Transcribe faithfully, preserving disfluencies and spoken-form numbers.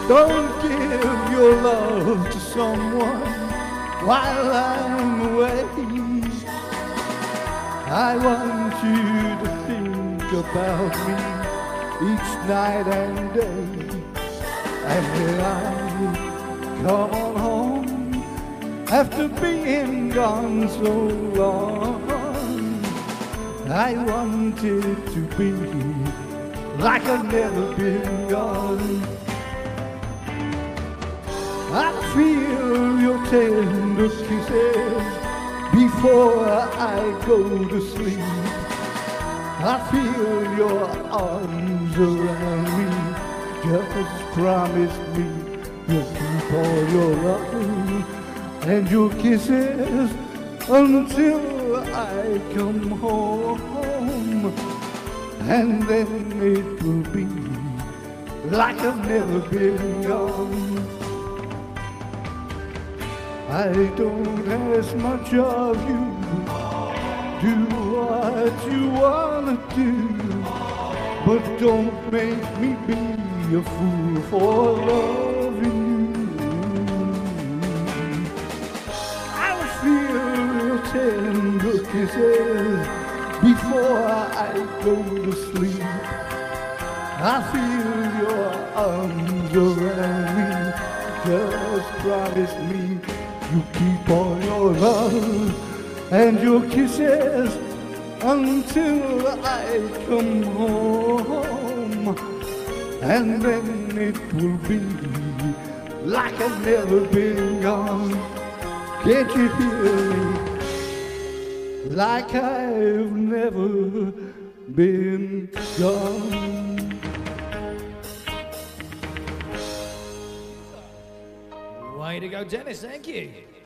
Don't give your love to someone while I'm away. I want you to think about me each night and day. And when I come on home after being gone so long, I want it to be like I've never been gone. I feel your tender kisses before I go to sleep. I feel your arms around me. Just promise me you'll keep all your love and your kisses until I come home. And then it will be like I've never been gone. I don't ask much of you. Do what you wanna do, but don't make me be a fool for loving you. I'll feel your tender kisses before I go to sleep. I feel your arms around me. Just promise me you keep all your love and your kisses until I come home. And then it will be like I've never been gone. Can't you hear me? Like I've never been gone. Way to go, Dennis, thank you.